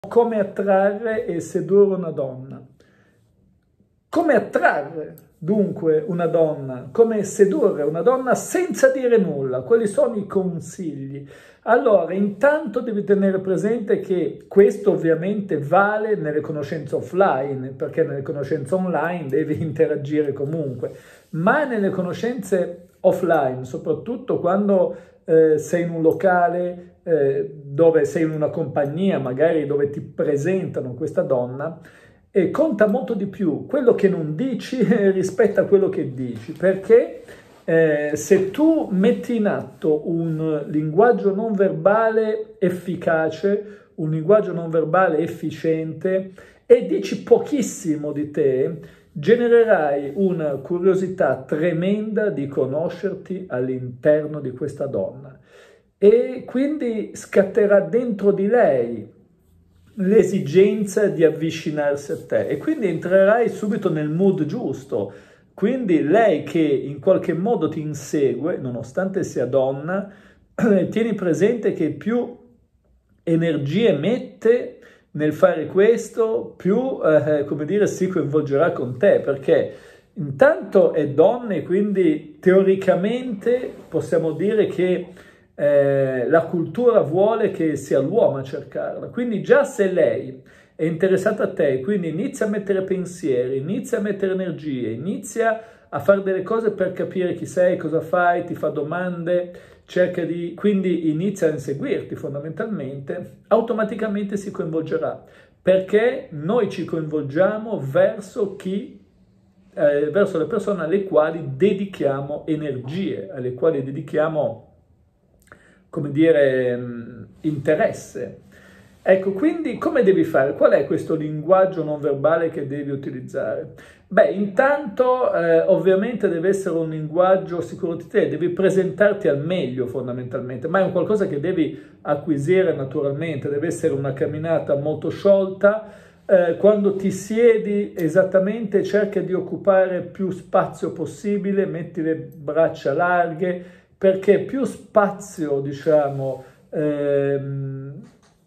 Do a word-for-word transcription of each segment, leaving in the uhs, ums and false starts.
Come attrarre e sedurre una donna. Come attrarre dunque una donna, come sedurre una donna senza dire nulla? Quali sono i consigli? Allora, intanto devi tenere presente che questo ovviamente vale nelle conoscenze offline, perché nelle conoscenze online devi interagire comunque, ma nelle conoscenze offline, soprattutto quando eh, sei in un locale, eh, dove sei in una compagnia, magari dove ti presentano questa donna, e conta molto di più quello che non dici rispetto a quello che dici, perché eh, se tu metti in atto un linguaggio non verbale efficace, un linguaggio non verbale efficiente e dici pochissimo di te, genererai una curiosità tremenda di conoscerti all'interno di questa donna e quindi scatterà dentro di lei l'esigenza di avvicinarsi a te e quindi entrerai subito nel mood giusto. Quindi lei che in qualche modo ti insegue, nonostante sia donna, tieni presente che più energie mette nel fare questo, più eh, come dire, si coinvolgerà con te, perché intanto è donna e quindi teoricamente possiamo dire che Eh, la cultura vuole che sia l'uomo a cercarla, quindi già se lei è interessata a te, quindi inizia a mettere pensieri, inizia a mettere energie, inizia a fare delle cose per capire chi sei, cosa fai, ti fa domande, cerca di, quindi inizia a inseguirti fondamentalmente, automaticamente si coinvolgerà, perché noi ci coinvolgiamo verso chi, eh, verso le persone alle quali dedichiamo energie, alle quali dedichiamo, come dire, interesse. Ecco, quindi come devi fare? Qual è questo linguaggio non verbale che devi utilizzare? Beh, intanto eh, ovviamente deve essere un linguaggio sicuro di te, devi presentarti al meglio fondamentalmente, ma è un qualcosa che devi acquisire naturalmente, deve essere una camminata molto sciolta. Eh, quando ti siedi esattamente cerca di occupare più spazio possibile, metti le braccia larghe, perché più spazio, diciamo, ehm,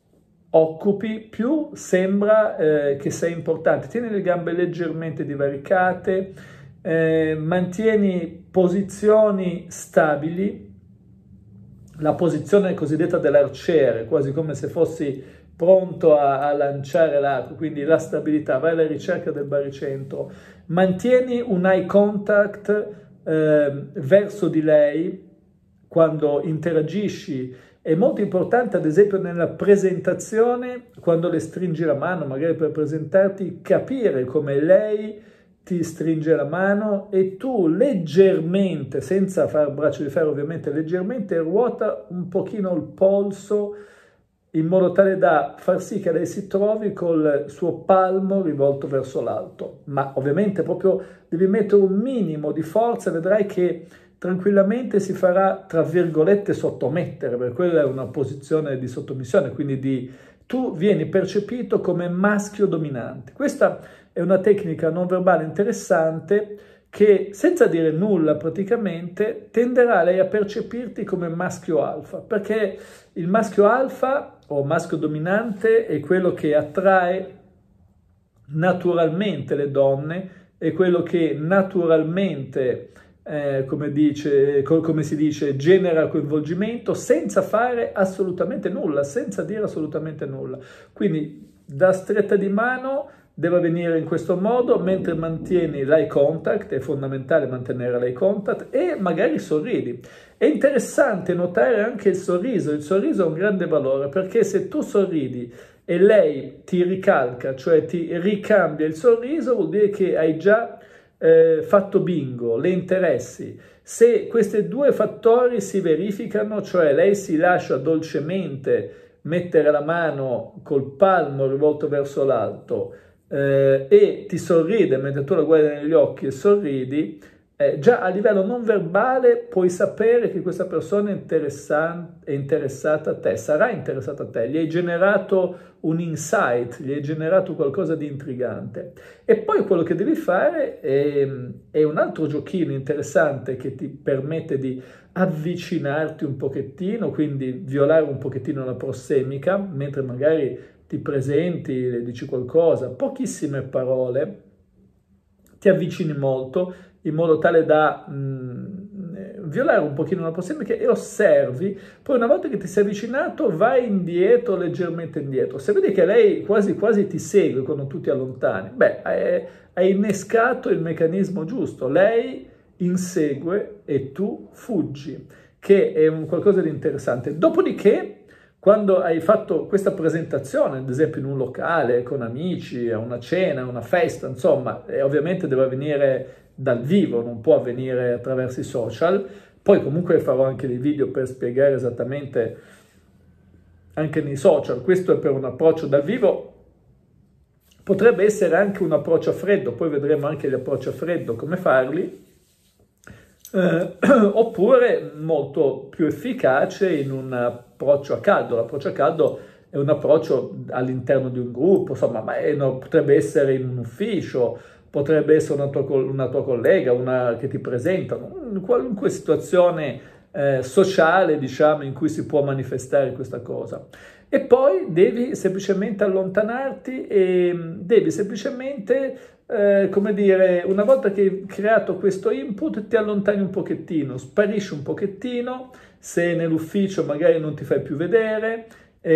occupi, più sembra eh, che sei importante. Tieni le gambe leggermente divaricate, eh, mantieni posizioni stabili, la posizione cosiddetta dell'arciere, quasi come se fossi pronto a, a lanciare l'arco, quindi la stabilità, vai alla ricerca del baricentro. Mantieni un eye contact eh, verso di lei, quando interagisci. È molto importante, ad esempio, nella presentazione, quando le stringi la mano, magari per presentarti, capire come lei ti stringe la mano e tu leggermente, senza fare braccio di ferro ovviamente, leggermente ruota un pochino il polso in modo tale da far sì che lei si trovi col suo palmo rivolto verso l'alto. Ma ovviamente proprio devi mettere un minimo di forza, vedrai che tranquillamente si farà, tra virgolette, sottomettere, perché quella è una posizione di sottomissione, quindi di, tu vieni percepito come maschio dominante. Questa è una tecnica non verbale interessante che, senza dire nulla praticamente, tenderà lei a percepirti come maschio alfa, perché il maschio alfa o maschio dominante è quello che attrae naturalmente le donne, è quello che naturalmente Eh, come, dice, come si dice, genera coinvolgimento senza fare assolutamente nulla, senza dire assolutamente nulla. Quindi da stretta di mano deve avvenire in questo modo, mentre mantieni l'eye contact, è fondamentale mantenere l'eye contact, e magari sorridi. È interessante notare anche il sorriso, il sorriso ha un grande valore, perché se tu sorridi e lei ti ricalca, cioè ti ricambia il sorriso, vuol dire che hai già Eh, fatto bingo, le interessi. Se questi due fattori si verificano, cioè lei si lascia dolcemente mettere la mano col palmo rivolto verso l'alto eh, e ti sorride mentre tu la guardi negli occhi e sorridi, eh, già a livello non verbale puoi sapere che questa persona è, interessa- è interessata a te, sarà interessata a te, gli hai generato un insight, gli hai generato qualcosa di intrigante. E poi quello che devi fare è, è un altro giochino interessante che ti permette di avvicinarti un pochettino, quindi violare un pochettino la prossemica, mentre magari ti ti presenti, le dici qualcosa, pochissime parole, ti avvicini molto in modo tale da mh, violare un pochino la possibilità e osservi, poi una volta che ti sei avvicinato vai indietro, leggermente indietro. Se vedi che lei quasi quasi ti segue quando tu ti allontani, beh, hai, hai innescato il meccanismo giusto, lei insegue e tu fuggi, che è un qualcosa di interessante. Dopodiché, quando hai fatto questa presentazione, ad esempio in un locale, con amici, a una cena, a una festa, insomma, e ovviamente deve avvenire dal vivo, non può avvenire attraverso i social, poi comunque farò anche dei video per spiegare esattamente anche nei social, questo è per un approccio dal vivo, potrebbe essere anche un approccio a freddo, poi vedremo anche gli approcci a freddo, come farli, Eh, oppure molto più efficace in un approccio a caldo. L'approccio a caldo è un approccio all'interno di un gruppo, insomma, ma è, no, potrebbe essere in un ufficio, potrebbe essere una tua, una tua collega, una che ti presentano, in qualunque situazione eh, sociale, diciamo, in cui si può manifestare questa cosa. E poi devi semplicemente allontanarti e devi semplicemente, eh, come dire, una volta che hai creato questo input, ti allontani un pochettino, sparisci un pochettino, se nell'ufficio magari non ti fai più vedere,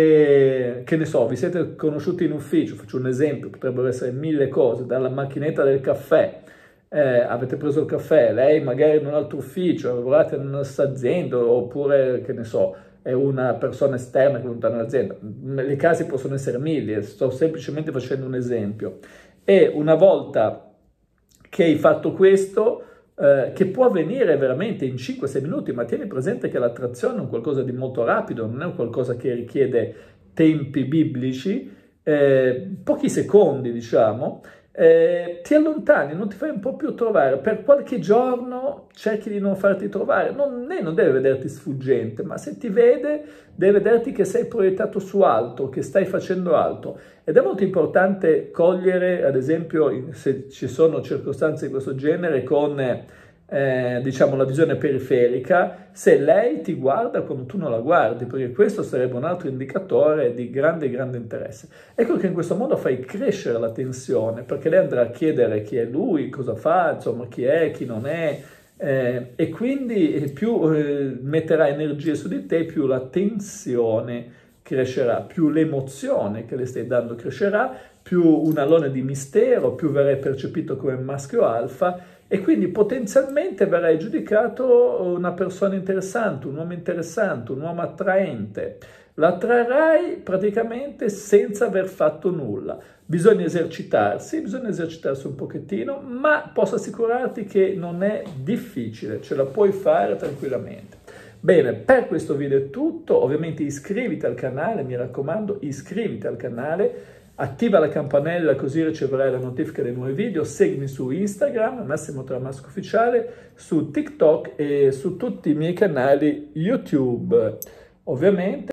eh, che ne so, vi siete conosciuti in ufficio, faccio un esempio, potrebbero essere mille cose, dalla macchinetta del caffè, eh, avete preso il caffè, lei magari in un altro ufficio, lavorate in una azienda, oppure, che ne so, è una persona esterna che è venuta nell'azienda. I casi possono essere mille, sto semplicemente facendo un esempio. E una volta che hai fatto questo, eh, che può avvenire veramente in cinque sei minuti, ma tieni presente che l'attrazione è un qualcosa di molto rapido, non è un qualcosa che richiede tempi biblici, eh, pochi secondi diciamo, eh, ti allontani, non ti fai un po' più trovare, per qualche giorno cerchi di non farti trovare, non, lei non deve vederti sfuggente, ma se ti vede deve vederti che sei proiettato su altro, che stai facendo altro, ed è molto importante cogliere, ad esempio, se ci sono circostanze di questo genere, con eh, diciamo la visione periferica, se lei ti guarda quando tu non la guardi, perché questo sarebbe un altro indicatore di grande grande interesse. Ecco che in questo modo fai crescere la tensione, perché lei andrà a chiedere chi è lui, cosa fa, insomma chi è, chi non è, eh, e quindi più eh, metterà energie su di te, più la tensione crescerà, più l'emozione che le stai dando crescerà, più un alone di mistero, più verrai percepito come maschio alfa, e quindi potenzialmente verrai giudicato una persona interessante, un uomo interessante, un uomo attraente. L'attrarrai praticamente senza aver fatto nulla. Bisogna esercitarsi, bisogna esercitarsi un pochettino, ma posso assicurarti che non è difficile, ce la puoi fare tranquillamente. Bene, per questo video è tutto, ovviamente iscriviti al canale, mi raccomando, iscriviti al canale, attiva la campanella così riceverai la notifica dei nuovi video, seguimi su Instagram, Massimo Tramasco Ufficiale, su TikTok e su tutti i miei canali YouTube. Ovviamente